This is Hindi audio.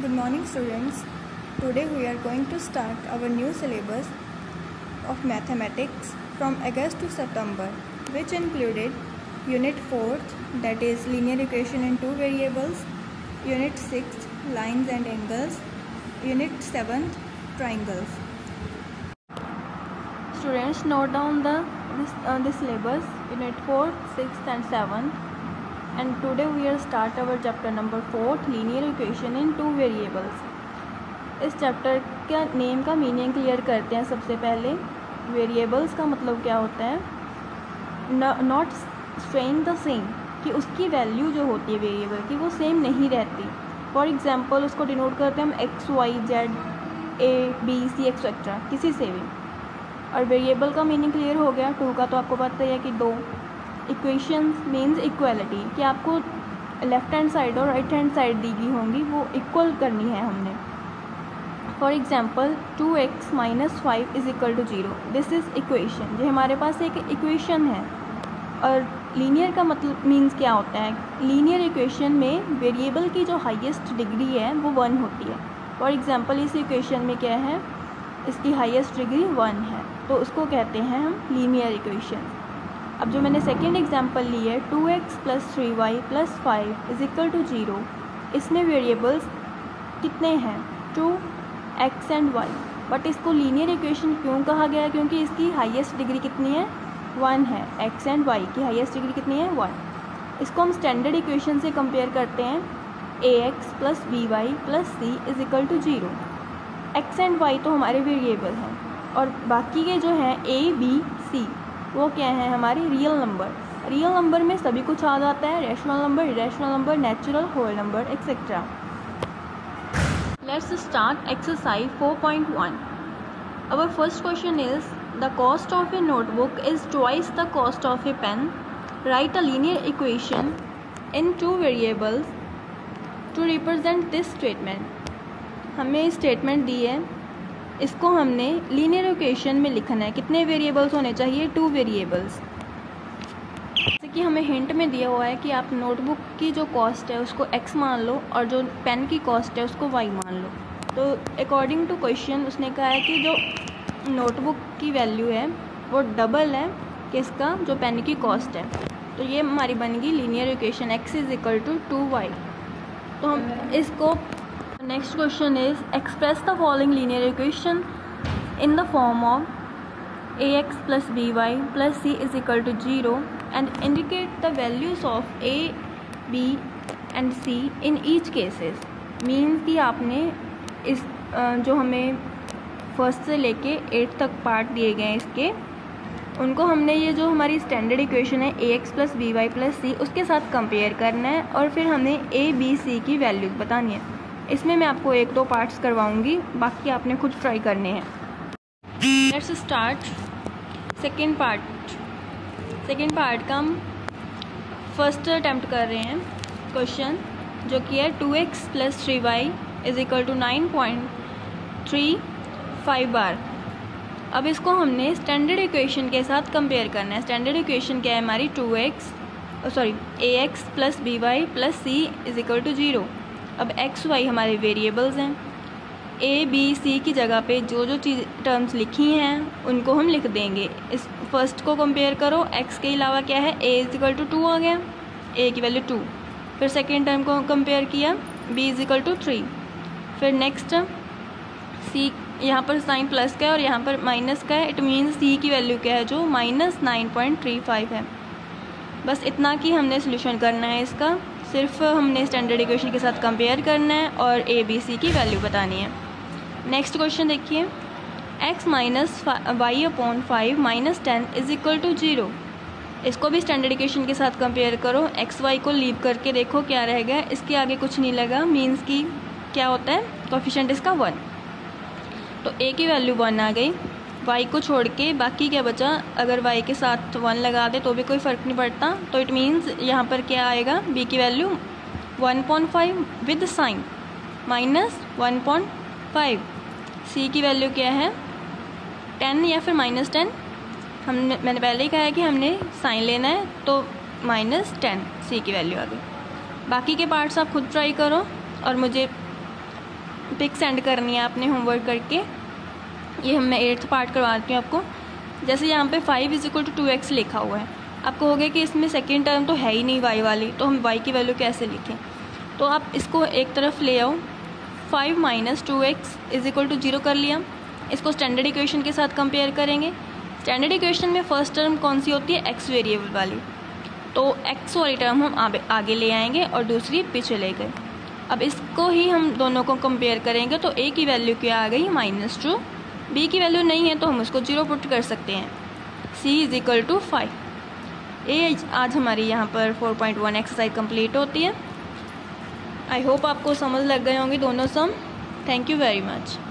Good morning, students. Today we are going to start our new syllabus of mathematics from August to September, which included Unit 4th, that is linear equation in two variables, Unit 6th, lines and angles, Unit 7th, triangles. Students, note down this syllabus, Unit 4th, 6th and 7th. And today we will start our chapter number 4th, linear equation in two variables. इस चैप्टर का नेम का मीनिंग क्लियर करते हैं। सबसे पहले वेरिएबल्स का मतलब क्या होता है, नॉट स्टेइंग द सेम, कि उसकी वैल्यू जो होती है वेरिएबल की वो सेम नहीं रहती। फॉर एग्जांपल उसको डिनोट करते हैं हम X Y Z A B C etcetera, किसी से भी। और वेरिएबल का मीनिंग क्लियर हो गया। टू का तो आपको पता ही है कि दो। इक्वेशंस मीन्स इक्वलिटी, कि आपको लेफ्ट हैंड साइड और राइट हैंड साइड दी गई होंगी, वो इक्वल करनी है हमने। For example 2x - 5 = 0, this is equation. जो हमारे पास एक इक्वेशन है। और लीनियर का मतलब मीन्स क्या होता है, लीनियर इक्वेशन में वेरिएबल की जो हाईएस्ट डिग्री है वो 1 होती है। फॉर एग्जाम्पल इस इक्वेशन में क्या है, इसकी हाईएस्ट डिग्री 1 है, तो उसको कहते हैं हम लीनियर इक्वेशन। अब जो मैंने सेकेंड एग्जाम्पल ली है 2x + 3y + 5 = 0, इसमें वेरिएबल्स कितने हैं, 2 x एंड y। बट इसको लीनियर इक्वेशन क्यों कहा गया है, क्योंकि इसकी हाईएस्ट डिग्री कितनी है, 1 है। x एंड y की हाईएस्ट डिग्री कितनी है, 1। इसको हम स्टैंडर्ड इक्वेशन से कंपेयर करते हैं, ax + by + c = 0। x and y तो हमारे वेरिएबल हैं, और बाकी के जो हैं a b c वो क्या है, हमारी रियल नंबर। रियल नंबर में सभी कुछ आ जाता है, rational number, irrational number, natural, whole number, etcetera. Let's start exercise 4.1। Our first question is the cost of a notebook is twice the cost of a pen. Write a linear equation in two variables to represent this statement. हमें स्टेटमेंट दी है, इसको हमने लीनियर इक्वेशन में लिखना है। कितने वेरिएबल्स होने चाहिए, 2 वेरिएबल्स। जैसे कि हमें हिंट में दिया हुआ है कि आप नोटबुक की जो कॉस्ट है उसको x मान लो, और जो पेन की कॉस्ट है उसको y मान लो। तो अकॉर्डिंग टू क्वेश्चन उसने कहा है कि जो नोटबुक की वैल्यू है वो डबल है किसका, जो पेन की कॉस्ट है। तो ये हमारी बनेगी लीनियर इक्वेशन x = 2y। तो हम इसको next question is express the following linear equation in the form of ax + by + c = 0 and indicate the values of a, b and c in each cases. Means कि आपने इस जो हमें फर्स्ट से लेके 8 तक पार्ट दिए गए हैं इसके, उनको हमने ये जो हमारी स्टैंडर्ड इक्वेशन है ax + by + c उसके साथ कंपेयर करना है, और फिर हमें a, b, c की वैल्यूज बतानी है। इसमें मैं आपको 1-2 पार्ट्स करवाऊंगी, बाकी आपने खुद ट्राई करने हैं। लेट्स स्टार्ट सेकेंड पार्ट का हम फर्स्ट अटैम्प्ट कर रहे हैं क्वेश्चन, जो कि है 2x + 3y = 9.35 बार। अब इसको हमने स्टैंडर्ड इक्वेशन के साथ कंपेयर करना है। स्टैंडर्ड इक्वेशन क्या है हमारी, ax + by + c = 0। अब x y हमारे वेरिएबल्स हैं। a b c की जगह पे जो जो चीज़ टर्म्स लिखी हैं उनको हम लिख देंगे। इस फर्स्ट को कंपेयर करो, x के अलावा क्या है, a = 2 आ गया, a की वैल्यू 2। फिर सेकेंड टर्म को कंपेयर किया, b = 3। फिर नेक्स्ट c, यहाँ पर साइन प्लस का है और यहाँ पर माइनस का है। इट मीन्स c की वैल्यू क्या है, जो -9.35 है। बस इतना कि हमने सोल्यूशन करना है इसका। सिर्फ हमने स्टैंडर्ड इक्वेशन के साथ कंपेयर करना है और a b c की वैल्यू बतानी है। नेक्स्ट क्वेश्चन देखिए, x - y/5 - 10 = 0। इसको भी स्टैंडर्ड इक्वेशन के साथ कंपेयर करो। x y को लीव करके देखो क्या रहेगा, इसके आगे कुछ नहीं लगा, मीन्स कि क्या होता है, कोफिशिएंट इसका 1। तो a की वैल्यू 1 आ गई, y को छोड़ के बाकी क्या बचा। अगर y के साथ 1 लगा दे तो भी कोई फ़र्क नहीं पड़ता। तो इट मीन्स यहाँ पर क्या आएगा, b की वैल्यू 1.5 विद साइन -1.5। c की वैल्यू क्या है, 10 या फिर -10। मैंने पहले ही कहा है कि हमने साइन लेना है, तो -10 c की वैल्यू आ गई। बाकी के पार्ट्स आप खुद ट्राई करो और मुझे पिक सेंड करनी है आपने होमवर्क करके। ये मैं 8th पार्ट करवाती हूँ आपको। जैसे यहाँ पे 5 = 2x लिखा हुआ है, आपको हो गया कि इसमें सेकेंड टर्म तो है ही नहीं y वाली, तो हम y की वैल्यू कैसे लिखें। तो आप इसको एक तरफ ले आओ, 5 - 2x = 0 कर लिया। इसको स्टैंडर्ड इक्वेशन के साथ कंपेयर करेंगे। स्टैंडर्ड इक्वेशन में फर्स्ट टर्म कौन सी होती है, x वेरिएबल वाली, तो x वाली टर्म हम आगे ले आएंगे और दूसरी पीछे ले गए। अब इसको ही हम दोनों को कंपेयर करेंगे तो a की वैल्यू क्या आ गई, -2, b की वैल्यू नहीं है तो हम उसको 0 पुट कर सकते हैं। c = 5। आज हमारी यहाँ पर 4.1 एक्सरसाइज कंप्लीट होती है। आई होप आपको समझ लग गए होंगे दोनों sum. Thank you very much.